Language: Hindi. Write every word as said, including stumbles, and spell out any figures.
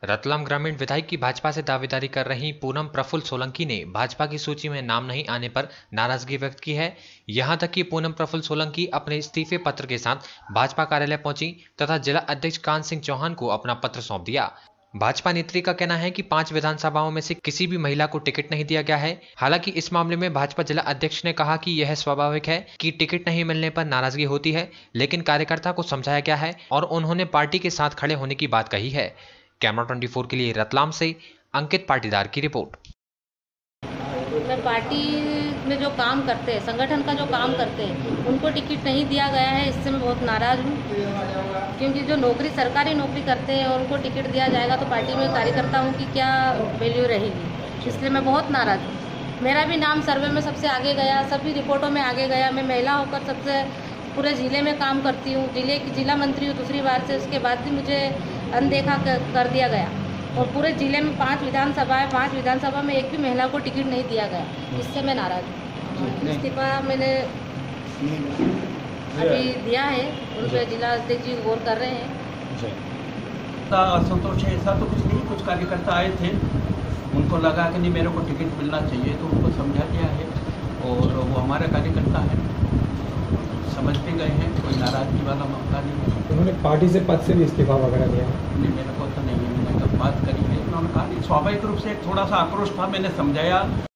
रतलाम ग्रामीण विधायक की भाजपा से दावेदारी कर रही पूनम प्रफुल्ल सोलंकी ने भाजपा की सूची में नाम नहीं आने पर नाराजगी व्यक्त की है। यहां तक कि पूनम प्रफुल्ल सोलंकी अपने इस्तीफे पत्र के साथ भाजपा कार्यालय पहुंची तथा जिला अध्यक्ष कान सिंह चौहान को अपना पत्र सौंप दिया। भाजपा नेत्री का कहना है कि पांच विधानसभाओं में से किसी भी महिला को टिकट नहीं दिया गया है। हालांकि इस मामले में भाजपा जिला अध्यक्ष ने कहा कि यह स्वाभाविक है कि टिकट नहीं मिलने पर नाराजगी होती है, लेकिन कार्यकर्ता को समझाया गया है और उन्होंने पार्टी के साथ खड़े होने की बात कही है। कैमरा चौबीस के लिए रतलाम से अंकित पाटीदार की रिपोर्ट। मैं पार्टी में जो काम करते हैं, संगठन का जो काम करते हैं, उनको टिकट नहीं दिया गया है। इससे मैं बहुत नाराज़ हूँ, क्योंकि जो नौकरी सरकारी नौकरी करते हैं और उनको टिकट दिया जाएगा तो पार्टी में कार्यकर्ताओं की क्या वैल्यू रहेगी। इसलिए मैं बहुत नाराज़ हूँ। मेरा भी नाम सर्वे में सबसे आगे गया, सभी रिपोर्टों में आगे गया। मैं महिला होकर सबसे पूरे ज़िले में काम करती हूँ, जिले की जिला मंत्री हूँ दूसरी बार से। उसके बाद भी मुझे अनदेखा कर दिया गया और पूरे ज़िले में पांच विधानसभा है, पांच विधानसभा में एक भी महिला को टिकट नहीं दिया गया। इससे मैं नाराज़ हूँ। इस्तीफा मैंने अभी दिया है, उन पर जिला अध्यक्ष जी गौर कर रहे हैं। असंतोष है ऐसा तो कुछ नहीं, कुछ कार्यकर्ता आए थे, उनको लगा कि नहीं मेरे को टिकट मिलना चाहिए, तो उनको समझा दिया है और वो हमारे कार्यकर्ता हैं, समझ भी गए हैं, कोई नाराजगी वाला मौका नहीं है। उन्होंने पार्टी से पद से भी इस्तीफा वगैरह दिया? नहीं, मेरे को तो नहीं है, मैंने कब बात करी है। उन्होंने कहा स्वाभाविक रूप से थोड़ा सा आक्रोश था, मैंने समझाया।